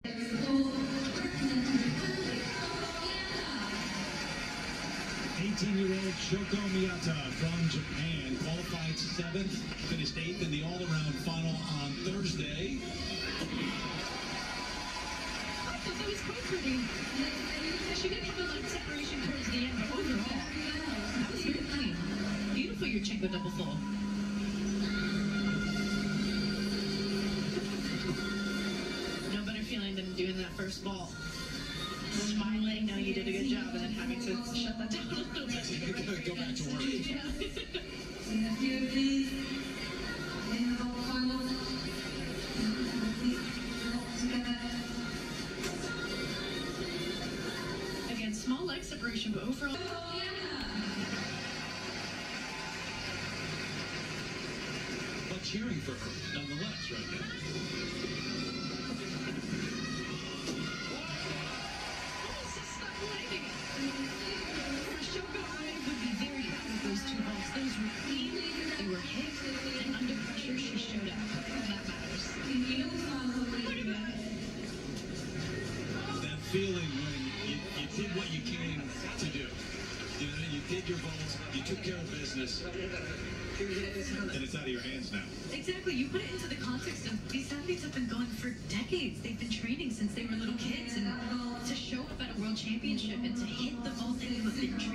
18-year-old Shoko Miyata from Japan qualified 7th, finished 8th in the all-around final on Thursday. I thought that was quite pretty. She did have a leg separation towards the end, but overall, that was very clean. Beautiful Yurchenko double full. No better feeling than doing that first ball. Smiling, knowing you did a good job, and then having to shut that down a little bit. Go back to work. Yeah. Again, small leg separation, but overall. But cheering for her, nonetheless, right now. Shoko, I would be very happy with those 2 balls. Those were clean, they were hit, and under pressure, she showed up. That matters. That feeling when you did what you came to do. You know, you did your balls, you took care of business, and it's out of your hands now. Exactly. You put it into the context of these athletes have been going for decades. They've been training since they were little kids, and to show up at a world championship and to hit the ball that you have been